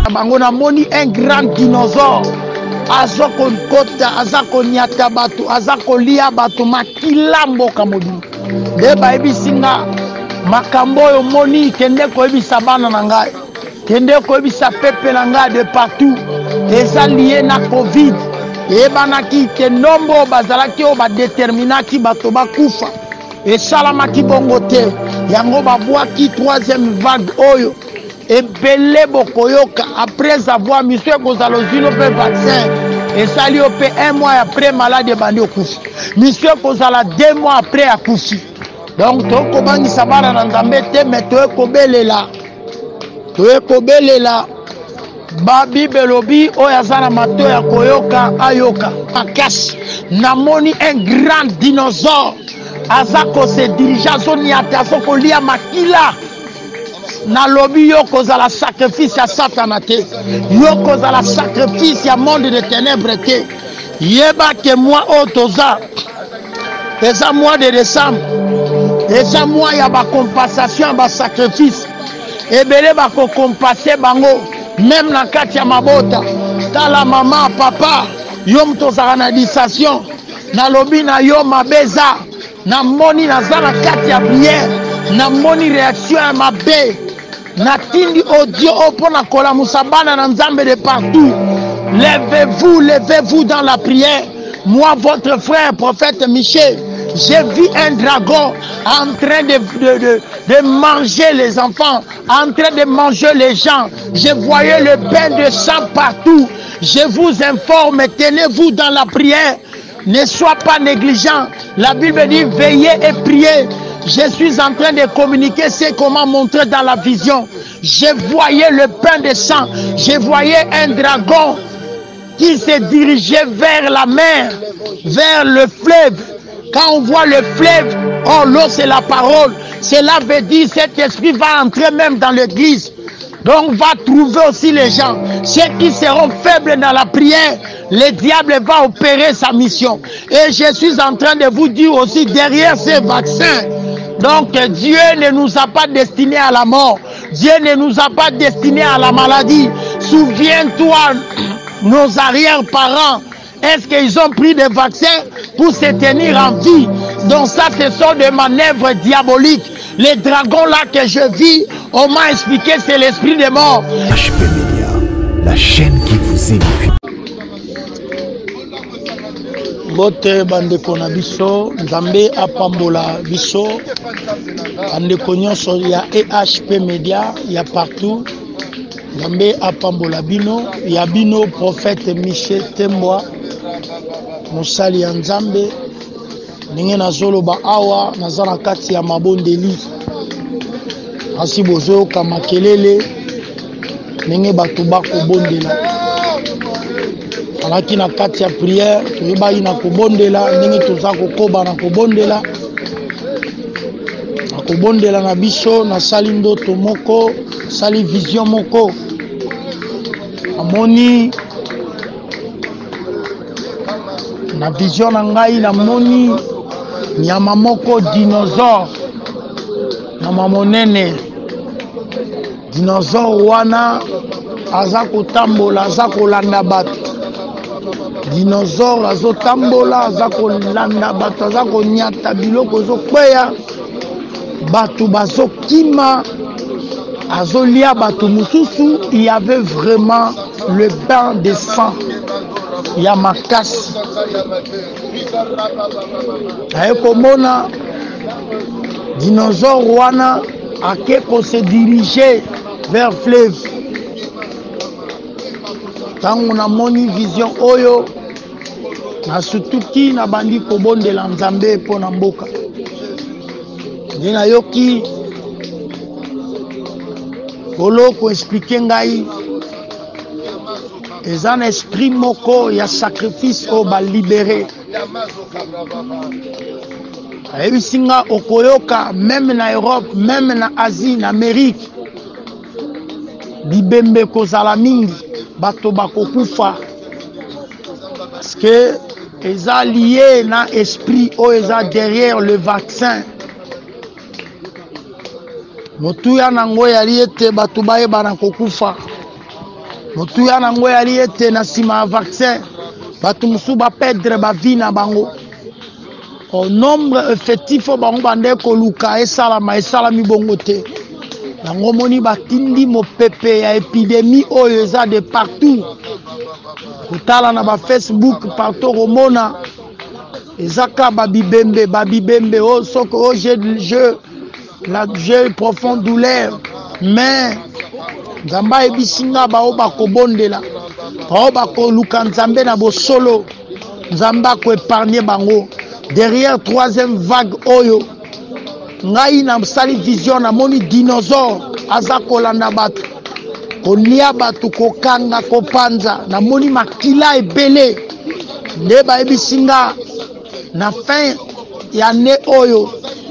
bango na moni un grand dinosaure azoko kota azako nyata bato azako lia bato makila mboka modimo de bayebisinga makambo oyo moni kende koyebisa bana na ngai kende koyebisa pepe na ngai de partout eza lié na covid eyebanaki ke nombo bazalaki oyo badeterminaki bato bakufa esalamaki bongo te yango babwaki troisième vague oyo ebele bokoyoka après avoir misio ekozala ozwino mpe vaccin esali yo mpe 1 mois après malade ebandi okufi misio ekozala 2 mois après akufi donc tokobangisa bana na nzambe te me toyekobelela babible lobi oyo aza na mato ya koyoka ayoka makasi namoni un grand dinosaure aza kose dirige azoniata azokolia makila nalobi yo kozala sacrifice ya satana te yo kozala sacrifice ya monde de ténèbres te yeba ke moi oyo toza eza mois de décembre eza mois ya bacompensation ya basacrifice ebele bakokompase bango même na kati ya mabota tala mama papa yo moto ozala na disation nalobi na yo mabeza namoni naza na kati ya prière namoni réaction ya mabe natindi audio opona kolamusa bana na nzambe de partout. Levez-vous dans la prière. Moi, votre frère, prophète Michel, j'ai vu un dragon en train de manger les enfants, en train de manger les gens. Je voyais le bain de sang partout. Je vous informe, tenez-vous dans la prière. Ne sois pas négligent. La Bible dit veillez et priez. Je suis en train de communiquer ce qu'on m'a montré dans la vision. Je voyais le pain de sang. Je voyais un dragon qui se dirigeait vers la mer, vers le fleuve. Quand on voit le fleuve, oh l'eau c'est la parole. Cela veut dire que cet esprit va entrer même dans l'église. Donc va trouver aussi les gens. Ceux qui seront faibles dans la prière, le diable va opérer sa mission. Et je suis en train de vous dire aussi derrière ces vaccins, donc Dieu ne nous a pas destinés à la mort. Dieu ne nous a pas destinés à la maladie. Souviens-toi, nos arrière-parents, est-ce qu'ils ont pris des vaccins pour se tenir en vie? Donc ça, ce sont des manœuvres diaboliques. Les dragons là que je vis, on m'a expliqué, c'est l'esprit des morts. HP Media, la chaîne qui vous édifie. Bote bandeko na biso, Nzambe apambola biso, bandeko nyonso ya EHP Media, ya partout. Nzambe apambola bino, ya bino prophète Michel Tembwa, mosali ya Nzambe, ninge nazoloba awa, nazana kati ya mabondeli. Asi bozo kamakelele, ninge batu bako bondela. Alaki na kati ya prière, toyebai na kobondela, ndenge toza kokoba na kobondela. Na kobondela na biso, na sali ndoto moko, sali vision moko. Amoni na vision na ngai na moni nyama moko dinosaure. Nyama monene. Dinosaure wana aza kotambola, aza kolanda bato. Dinosaure azo tambola, aza kolanda bato, aza konyata biloko zo kweya. Bato bazo kima, azo lia bato mususu. Il y avait vraiment le bain de sang. Il y a ma casse. Aye komona dinosaure wana akeko se diriger vers fleuve. Tango na moni vision oyo na sutuki na bandi kobondela Nzambe po na mboka. Ndina yoki kolo ko expliquer ngai eza na esprit moko ya sacrifice o ba libérer. Ayebisinga okoyoka même na Europe, même na Asie, na Amérique. Bibembe kozala mingi, bato bakokufa. Parce que eza lié na esprit o eza derrière le vaccin. Motuya nango ya lié te bato bayeba na kokufa. Motuya nango yali ete na sima vaccin batu musu ba perdre ba vie na bango. Au nombre effectif bango bande ko luka esala mi bongo te. Nango moni batindi mo pepe ya épidémie oyo eza de partout. Kutala na ba Facebook partout romona. Ezaka babibembe oh soko oh j'ai profonde douleur mais Nzamba ebisinga bao bakobondela bao bakoluka Nzambe na bosolo Nzamba ko épargner bango derrière troisième vague oyo ngai na sali vision na moni dinosaure azakolanda batu konia batu kokanga kopanza na moni makila ebele nde baebisinga na fin ya ne oyo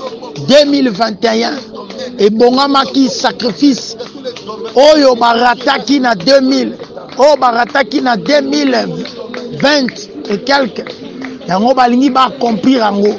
2021 ebongamaki sacrifice oyo barataki na 2000 oyo barataki na 2020 et quelques yango balingi baaccomplir yango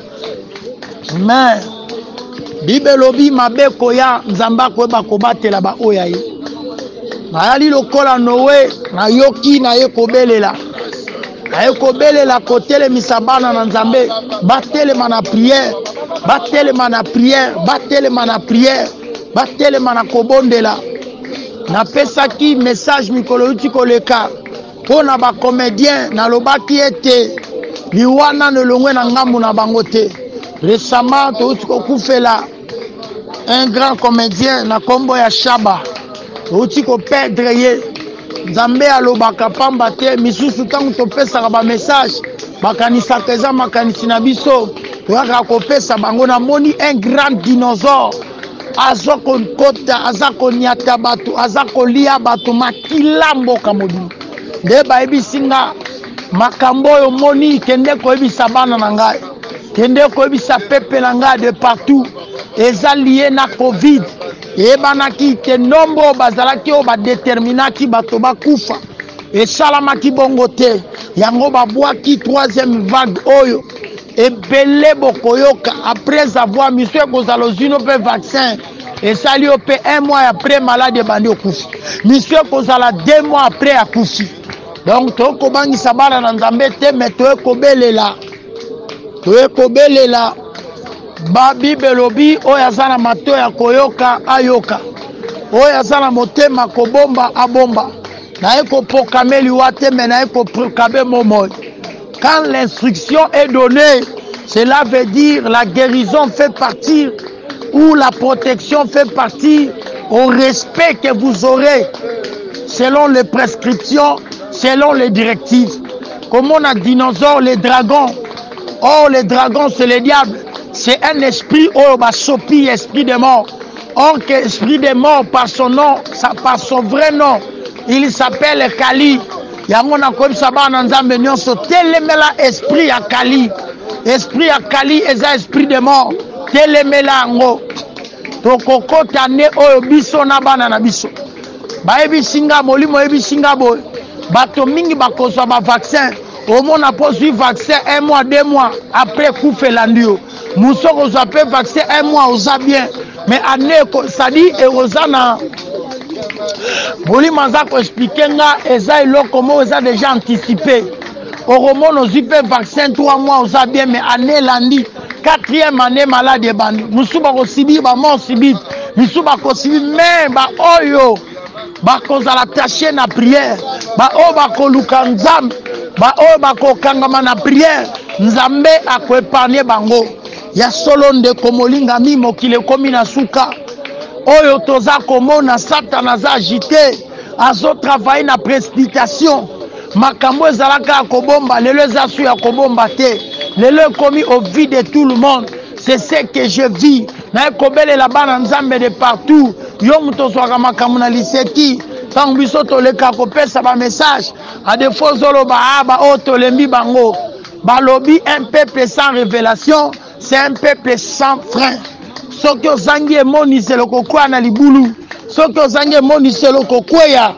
mais bibelobi mabe koya Nzamba koyeba kobatela baoya ye bayali lokola Noé na yoki na ye kobelela aye kobelela kotelemisa bana na Nzambe batelema na prière batelema na prière batelema na prière batelema na kobondela napesaki message mikolo uti koleka pona ba comédien na lobaki ete liwana ne longwe na ngambu na bango te récemment to uti kokufela un grand comédien na kombo ya Shaba uti ko perdre ye Nzambe alobaka pamba te misusu tangu topesaka ba message bakanisaka eza makanisi na biso toyaka kopesa bango na moni un grand dinosaure aza kokota aza koniata bato aza kolia bato makila mboka mobili nde bayebisinga makambo oyo moni kende koyebisa bana na ngai kende koyebisa pepe na ngai de partout eza lié na covid ebanaki te nombo bazalaki o badeterminaki bato bakufa esalamaki bongo te yango babwaki troisième vague oyo ebele bokoyoka après avoir monsieur kozala ozino pe vaccin esali o pe un mois après malade bandi okufi monsieur kozala 2 mois après akufi donc tokobangisa bana na Nzambe te mais toyekobelela babibelobi oyo aza na mato ya koyoka ayoka oyo aza na motema kobomba abomba naye kopokame liwa te me naye kopokame momoi. Quand l'instruction est donnée, cela veut dire la guérison fait partie ou la protection fait partie au respect que vous aurez selon les prescriptions, selon les directives. Comme on a dinosaures, les dragons. Oh, les dragons, c'est le diable. C'est un esprit, oh, sopi, esprit de mort. Or, esprit de mort, par son nom, par son vrai nom, il s'appelle Kali. Yangona comme ça ba na Nzambe nyonso telemela esprit ya Kali. Esprit ya Kali eza esprit de mort. Telemela ngo. Tokokota ne oyo biso na bana na biso. Baebi singa molimo ebi singa boy. Bato mingi bakozwa ba vaccin. Au moins on poursuivi vaccin 1 mois, 2 mois après couper l'andio. Moussoko s'appelle vaccin 1 mois aux bien. Mais année ça dit et Rosana. Boli Manzako expliquer nga eza eloko mo eza déjà anticipé. Au roman nos IP vaccin 3 mois aux bien mais année lundi 4e année malade et bandi. Musuba ko sibi ba mort sibi. Musuba ko sibi mais ba oyo ba kozala taché na prière. Ba o ba ko luka Nzambe. Ba oyo ba ko kangama na prière. Nzambe ako épargner bango. Ya solo nde komolinga mi mokile komi na suka. Oyo toza komona Satan aza agité azo travailler na précipitation makambo ezalaka kobomba lelo eza su ya kobomba te lelo komi au vie de tout le monde c'est ce que je vis na kobelela bana Nzambe de partout yo muto swaka makambo na liseki tangu biso toleka kopesa ba message à défaut zoloba aba o tolembi bango balobi un peuple sans révélation c'est un peuple sans frein. Soki ozangi emoni seloko kwa na libulu soki ozangi emoni seloko kweya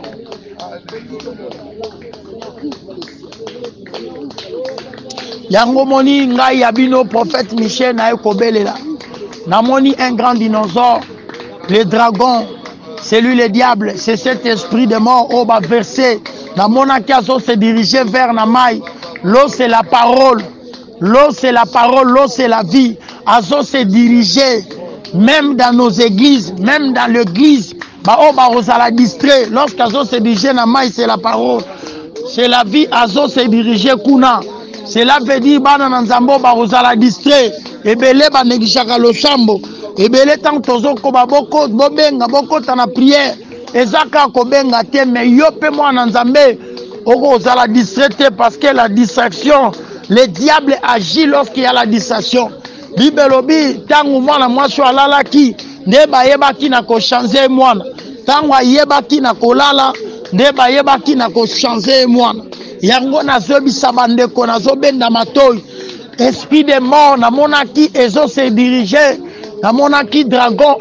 yango moni ngai ya bino prophète Michel na ekobelela na moni un grand dinosaure les dragons c'est lui le diable, c'est cet esprit de mort au bas versé. Dans mon azo se diriger vers Namai. L'eau c'est la parole. L'eau c'est la parole, l'eau c'est la vie. Azo se diriger, même dans nos églises, même dans l'église. Bah oh bah on la distrait. Lorsqu'Azo se diriger Namai, c'est la parole. C'est la vie, Azo se diriger Kuna. Cela veut dire bana nanzambo ba ozala distrait. Ebele ba negishaka lo chambo. Ebele tant tozo ko ba boko bobenga boko na prière. Ezaka ko benga te mais yo pe moi nanzambe oko ozala distrait parce que la distraction, le diable agit lorsqu'il y a la distraction. Bibelobi tangu mwana mwasho alalaki nde ba yebaki na ko changer mwana. Tangu ayebaki na ko lala nde ba yebaki na ko changer mwana. Yango nazobisa bandeko nazobenda matoi. Esprit de mort namonaki ezo se diriger, namonaki dragon,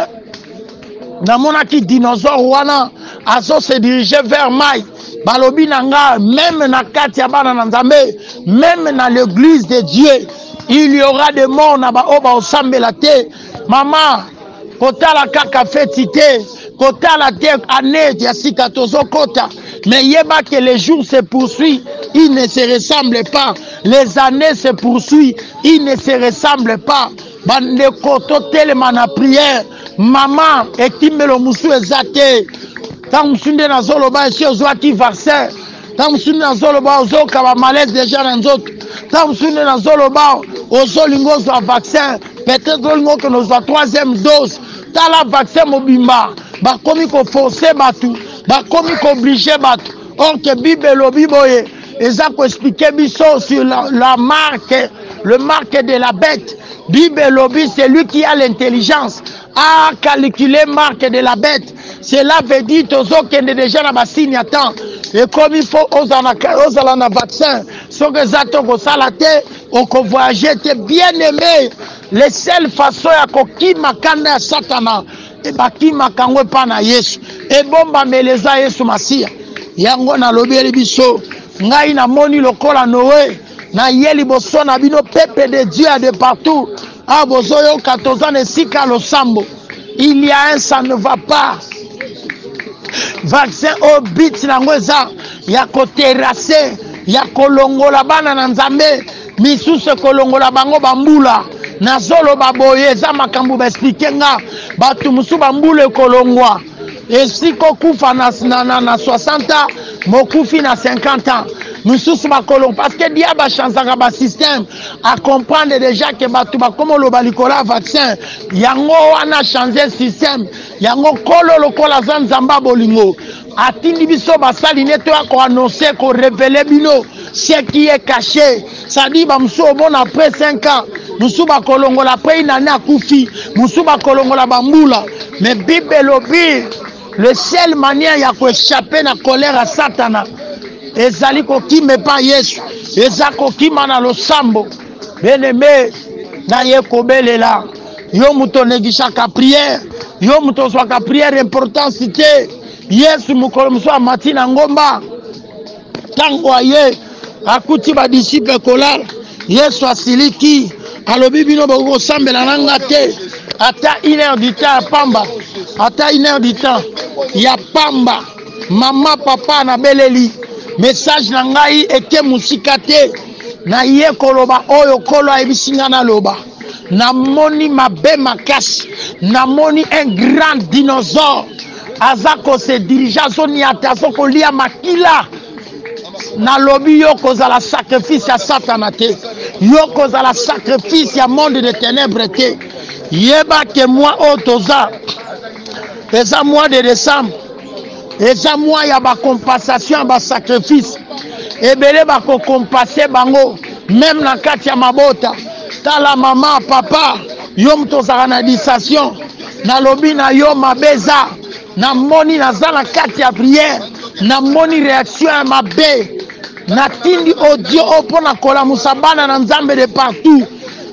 namonaki dinosaure wana azo se diriger vers mai. Balobi nanga même na kati ya bana na Nzambe, même dans l'église de Dieu, il y aura des morts na ba oba osambela te. Maman kotala kaka fetite, kotala te année ya sikatozo kota. Mais yeba que les jours se poursuivent, ils ne se ressemblent pas. Les années se poursuivent, ils ne se ressemblent pas. Bande koto tellement na prière. Maman, ekimelo musu ezate. Tant musunde na zoloba esi ozwaki vaccin. Tant musunde na zoloba ozoka ba malaise déjà na nzoto. Tant musunde na zoloba ozolingo zwa vaccin. Peut-être olingo que nous avons troisième dose. Tala vaccin mobimba. Ba komi ko forcer batu. Ba komi ko obliger batu. Or que Bible lobi boye. Eza ko expliquer biso sur la marque, le marque de la bête. Bible lobi, c'est lui qui a l'intelligence à calculer marque de la bête. Cela veut dire tozo kende déjà na basini attend. Et comme il faut osala na vaccin, so que ça to ko salate, on ko voyager te bien aimé. Les seules façons ya ko kima kanda ya satana e bakima kangwe pa na Yesu. E bomba meleza Yesu Masia. Yango na lobeli biso ngai na moni lokola Noé na yeli boso na bino peuple de Dieu de partout. Ah bozoyo 14 ans sika lo sambo. Il y a un ça ne va pas. Vaccin au bit na ngweza ya ko terrasser ya kolongola bana na Nzambe misusu kolongola bango bambula na zolo baboye za makambu ba expliquer nga batu musu bambule kolongwa esiko kufa na 60 ans mokufi na 50 ans mususu bakolong parce que diable a changé ba système à comprendre déjà que batu ba comme lo balikola vaccin yango wana changer système yango kolo lokola zanzamba bolingo atindi biso basali neto ko annoncer ko révéler bino ce qui est caché. Ça dit bamso bon après 5 ans musu bakolongola après une année akufi musu bakolongola bambula mais Bible lobi le seul manière ya ko échapper na colère à Satana ezali ko kime pa Yesu ezako kima na losambo bien-aimé na ye kobelela yo muto negishaka prière yo muto swaka prière importance te Yesu mukolo muso matina ngomba tango aye akuti ba disciple kolala Yesu asiliki alobi bino boko sambela nanga te ata 1 heure du temps pamba ata 1 heure du temps ya pamba mama papa na beleli message na ngai eke musika te na ye koloba oyo kolo ayebisinga na loba na moni mabe makasi na moni un grand dinosaure azako se dirija zoni atazo kolia makila na lobi yo kozala sacrifice ya Satana te yo kozala sacrifice ya monde de ténèbres te yeba ke moi otoza eza mois de décembre eza mois ya ba compensation ba sacrifice ebele ba ko compenser bango même na kati ya mabota tala mama papa yo mtozaka na distraction na lobi na yo mabeza na moni naza na kati ya prière na moni réaction ya mabe na tindi audio opona kola musabana na Nzambe de partout.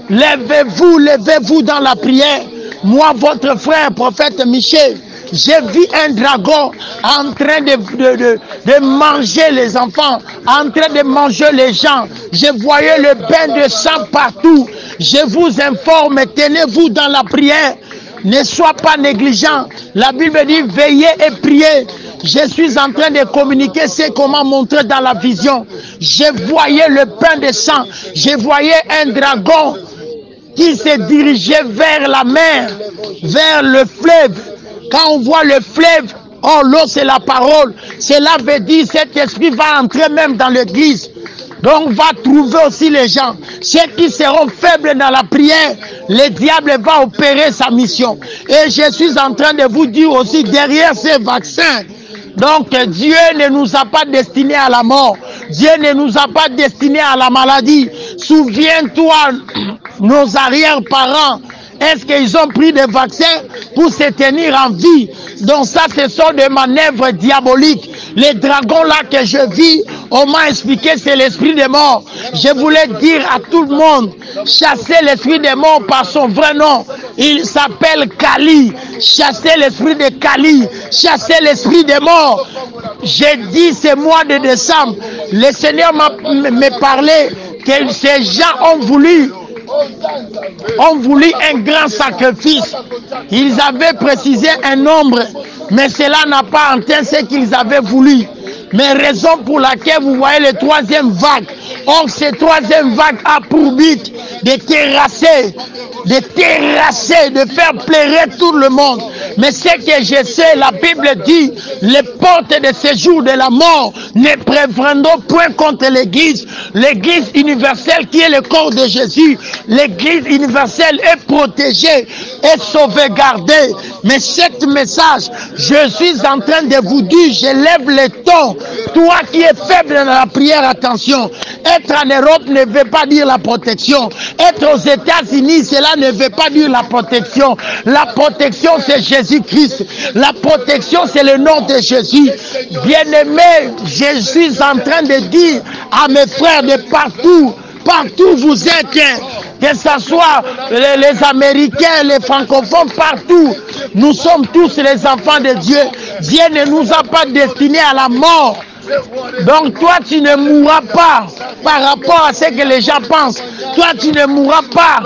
Levez-vous dans la prière. Moi votre frère prophète Michel, j'ai vu un dragon en train de manger les enfants, en train de manger les gens. Je voyais le bain de sang partout. Je vous informe, tenez-vous dans la prière. Ne sois pas négligent. La Bible dit veillez et priez. Je suis en train de communiquer ce qu'on m'a montré dans la vision. Je voyais le pain de sang. Je voyais un dragon qui se dirigeait vers la mer, vers le fleuve. Quand on voit le fleuve, oh, l'eau c'est la parole. Cela veut dire que cet esprit va entrer même dans l'église. Donc va trouver aussi les gens. Ceux qui seront faibles dans la prière, le diable va opérer sa mission. Et je suis en train de vous dire aussi, derrière ces vaccins, donc Dieu ne nous a pas destinés à la mort. Dieu ne nous a pas destinés à la maladie. Souviens-toi, nos arrière-parents, est-ce qu'ils ont pris des vaccins pour se tenir en vie? Donc ça, ce sont des manœuvres diaboliques. Les dragons là que je vis, on m'a expliqué, c'est l'esprit des morts. Je voulais dire à tout le monde, chassez l'esprit des morts par son vrai nom. Il s'appelle Kali. Chassez l'esprit de Kali. Chassez l'esprit des morts. J'ai dit ce mois de décembre, le Seigneur m'a parlé que ces gens ont voulu un grand sacrifice. Ils avaient précisé un nombre, mais cela n'a pas atteint ce qu'ils avaient voulu. Mais raison pour laquelle vous voyez le troisième vague. Or, cette troisième vague a pour but de terrasser, de faire pleurer tout le monde. Mais ce que je sais, la Bible dit, les portes de séjour de la mort ne préviendront point contre l'église. L'église universelle qui est le corps de Jésus. L'église universelle est protégée et sauvegardée. Mais cet message, je suis en train de vous dire, je lève le ton. Toi qui es faible dans la prière, attention. Être en Europe ne veut pas dire la protection. Être aux États-Unis, cela ne veut pas dire la protection. La protection, c'est Jésus-Christ. La protection, c'est le nom de Jésus. Bien-aimés, je suis en train de dire à mes frères de partout, partout vous êtes, que ce soit les Américains, les francophones, partout, nous sommes tous les enfants de Dieu. Dieu ne nous a pas destinés à la mort. Donc toi tu ne mourras pas par rapport à ce que les gens pensent. Toi tu ne mourras pas.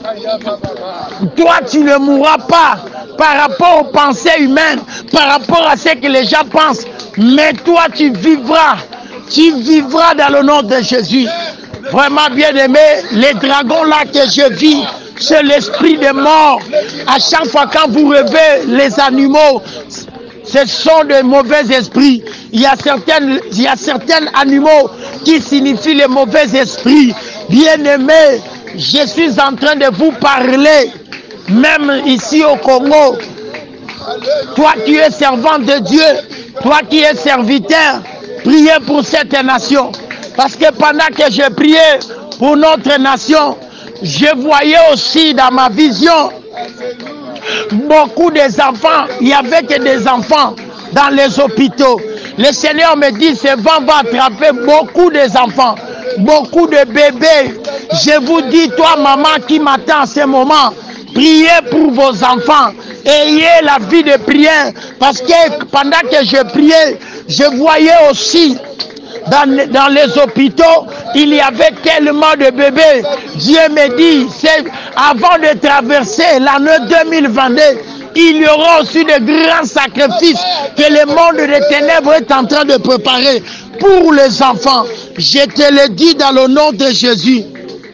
Toi tu ne mourras pas par rapport aux pensées humaines, par rapport à ce que les gens pensent. Mais toi tu vivras. Tu vivras dans le nom de Jésus. Vraiment bien aimé, les dragons là que je vis, c'est l'esprit de mort. À chaque fois quand vous rêvez les animaux, ce sont de mauvais esprits. Il y a certains animaux qui signifient les mauvais esprits. Bien-aimés, je suis en train de vous parler, même ici au Congo. Toi qui es servant de Dieu, toi qui es serviteur, priez pour cette nation. Parce que pendant que je priais pour notre nation, je voyais aussi dans ma vision beaucoup des enfants. Il n'y avait que des enfants dans les hôpitaux. Le Seigneur me dit, ce vent va attraper beaucoup des enfants, beaucoup de bébés. Je vous dis, toi maman qui m'attend en ce moment, priez pour vos enfants. Ayez la vie de prière. Parce que pendant que je priais, je voyais aussi dans les hôpitaux, il y avait tellement de bébés. Dieu me dit, avant de traverser l'année 2022, il y aura aussi de grands sacrifices que le monde des ténèbres est en train de préparer pour les enfants. Je te le dis dans le nom de Jésus.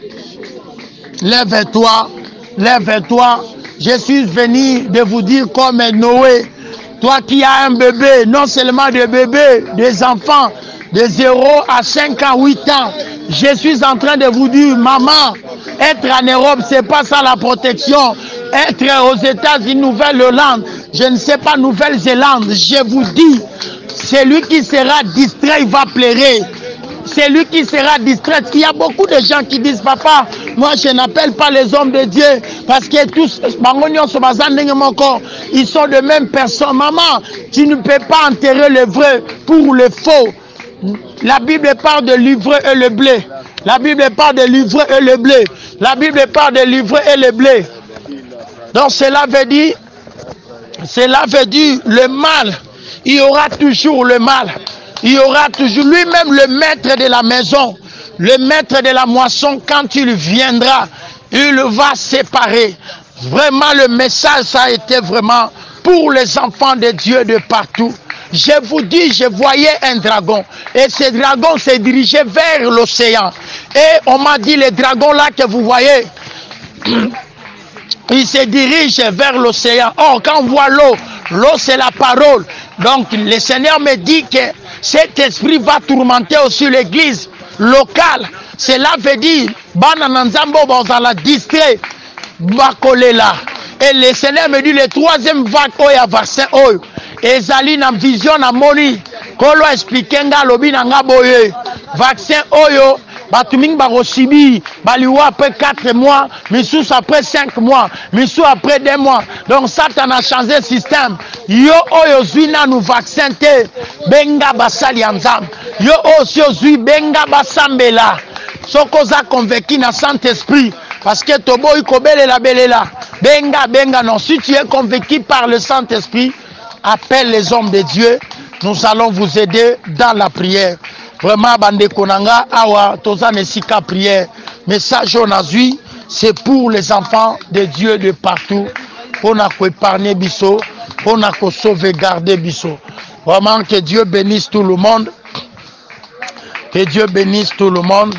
Lève-toi, lève-toi. Je suis venu de vous dire comme Noé, toi qui as un bébé, non seulement des bébés, des enfants, de 0 à 5 ans, 8 ans. Je suis en train de vous dire, maman, être en Europe, c'est pas ça la protection. Être aux États-Unis, Nouvelle-Hollande, je ne sais pas, Nouvelle-Zélande, je vous dis, celui qui sera distrait, il va pleurer. Celui qui sera distrait. Il y a beaucoup de gens qui disent, papa, moi je n'appelle pas les hommes de Dieu parce que tous, ils sont de même personne. Maman, tu ne peux pas enterrer le vrai pour le faux. La Bible parle de l'ivraie et le blé. La Bible parle de l'ivraie et le blé. La Bible parle de l'ivraie et le blé. Donc cela veut dire le mal. Il y aura toujours le mal. Il y aura toujours lui-même le maître de la maison, le maître de la moisson, quand il viendra, il va séparer. Vraiment, le message, ça a été vraiment pour les enfants de Dieu de partout. Je vous dis, je voyais un dragon. Et ce dragon s'est dirigé vers l'océan. Et on m'a dit, le dragon là que vous voyez, il se dirige vers l'océan. Oh, quand on voit l'eau, l'eau c'est la parole. Donc le Seigneur me dit que cet esprit va tourmenter aussi l'église locale. Cela veut dire, Banananzambo dans la distrait, Bakolela. Et le Seigneur me dit, le troisième vague, oya vaccin, oyo. Ezali na vision na moni. Kolo expliquer nga lobi na nga boye. Vaccin oyo. Batuming barosibi, baliwa après 4 mois, Missous après 5 mois, Missous après 2 mois. Donc Satan a changé le système. Yo oyo zui na nou vaccin te, benga basali anzam. Yo aussi zui benga basambela. Soko za convaincu na Saint-Esprit. Parce que tobo ikobele la belela. Benga non. Si tu es convaincu par le Saint-Esprit, appelle les hommes de Dieu. Nous allons vous aider dans la prière. Vraiment, bande konanga, awa, toza nesika prière. Message on a vu, c'est pour les enfants de Dieu de partout. On a épargné biso, on a sauvegarder biso. Vraiment, que Dieu bénisse tout le monde. Que Dieu bénisse tout le monde.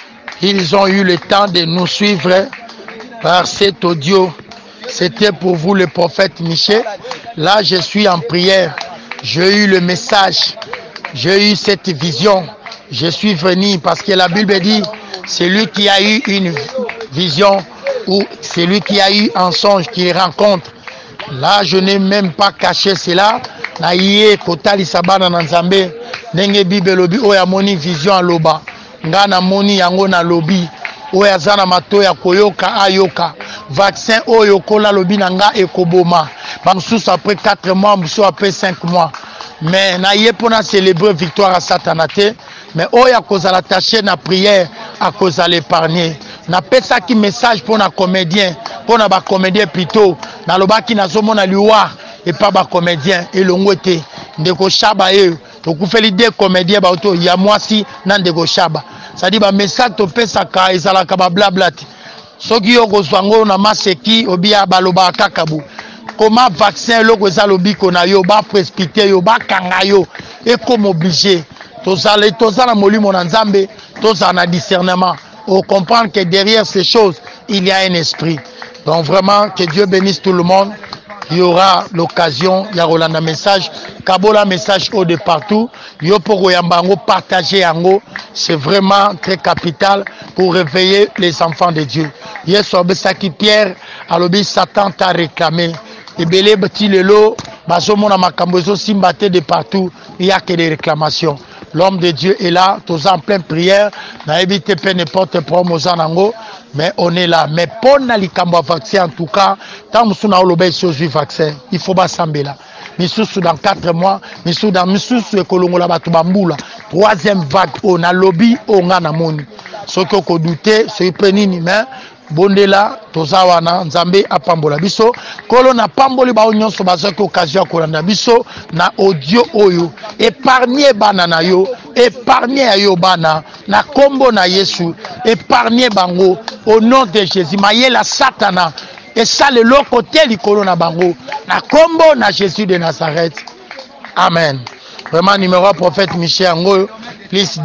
Ils ont eu le temps de nous suivre par cet audio. C'était pour vous le prophète Michel. Là, je suis en prière. J'ai eu le message. J'ai eu cette vision. Je suis venu parce que la Bible dit, celui qui a eu une vision ou celui qui a eu un songe qui rencontre. Là, je n'ai même pas caché cela. Naïe kotali sabana na nzambe. Nenge Bible lobi oya moni vision aloba. Ngana moni yango na lobi. Oya zana matoya koyoka ayoka. Vaccin oyo kola lobi nanga ekoboma. Bamsous après 4 mois, msous après 5 mois. Mais naïe pour célébrer victoire à Satanate. Mais oya cause à l'attacher na prière à cause à l'épargner. Na pesa qui message pour na comédien, pour na ba comédien plutôt. Na loba qui na zomo na liwa et pas ba comédien et l'ongwete. Ndeko shaba e. Donc fait l'idée comédien ba auto ya mwasi na ndeko shaba. Ça dit ba message to pesa ka ezala ka ba blablati. Soki yo kozwango na maseki obia baloba kakabu. Comment vaccin loko za lobiko na yo ba précipiter yo ba kanga yo et comme obligé. Toza na molimo na nzambe, toza na discernement. On comprend que derrière ces choses, il y a un esprit. Donc vraiment, que Dieu bénisse tout le monde. Il y aura l'occasion, il y aura un message. Kabola message haut de partout. Yopoko yambango partager yango. C'est vraiment très capital pour réveiller les enfants de Dieu. Yes, Obesaki Pierre, alobi Satan t'a réclamé. Et belé bati lelo, bazomona makambozo simbate de partout. Il n'y a que des réclamations. L'homme de Dieu est là, tous en pleine prière. N'a évité pas n'importe promotion, mais on est là. Mais pour n'alikambo vaccin, en tout cas, tant que nous avons le vaccin, il faut pas s'embêter là. Missous dans 4 mois, missous dans missous Kolongo la batubambula. Troisième vague, on a lobby, on a namoni. Ce que vous doutez, c'est pénini, mais bondela tozawana nzambe apambola biso kolo na pamboli ba onyoso bazaki occasion kolanda biso na audio oyo épargner bana na yo épargner yo bana na kombo na Yesu épargner bango au nom de Jésus mayela satana et ça le côté likolo na bango na kombo na Jésus de Nazareth. Amen. Vraiment numéro prophète Michel Ngo plus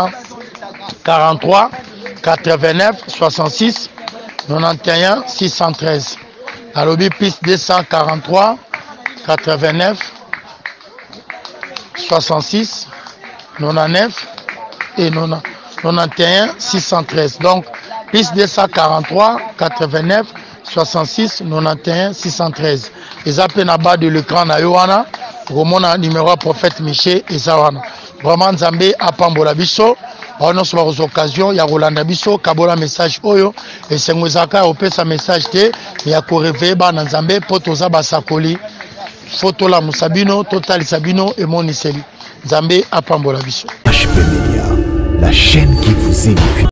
243 89 66 91 613. Alobi plus 243 89 66 99 et 91 613. Donc plus 243 89 66 91 613. Ils appellent en bas de l'écran na Yohana. Romona numéro prophète Michel et Zawana. Vraiment Nzambe apambola biso. On a aux occasions, il y a Rolanda Biso, Kabola message Oyo, et c'est Mouizaka, on peut sa message T, il y a Korevé, Bananzambe, Potoza Basakoli, Photo la Moussabino, Total Sabino et Moniseli. Zambé à Pambola Biso. HP Media, la chaîne qui vous édifie.